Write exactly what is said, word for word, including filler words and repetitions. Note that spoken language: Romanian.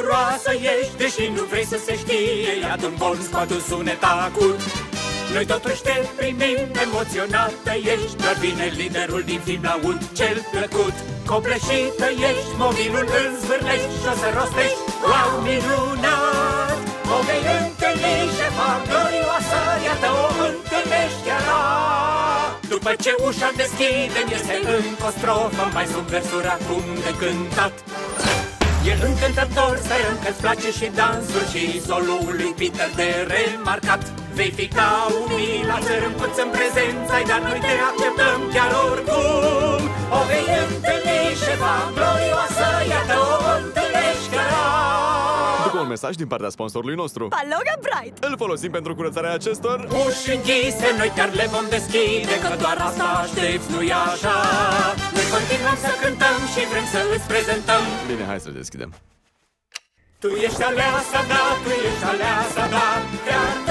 bucuroasă ești, deși nu vrei să se știe. Iată-n bon, scoate un sunet acut. Noi totuși te primim, emoționată ești. Doar vine liderul din film, laud cel plăcut. Copleșită ești, mobilul îl zvârlești și o să rostești: wow, minunat! O vei întâlni, șefa glorioasă, iată-o întâlnești chiar. După ce ușa deschidem, este încă o strofă, mai sunt versuri acum de cântat. E încântător, sperăm că-ți place și dansul și solul lui Peter de remarcat. Vei fi ca un mila țărâmpuț în prezența-i, dar noi te acceptăm chiar oricum. O vei întâlni, șefa glorioasă, iată-o întâlnești chiar. După un mesaj din partea sponsorului nostru, Paloga Bright. Îl folosim pentru curățarea acestor uși închise, noi chiar le vom deschide, că doar asta aștepți, nu-i așa? Noi continuăm să cântăm și vrem să îți prezentăm. Bine, hai să deschidem. Tu ești aleasa, da, tu ești aleasa, da, chiar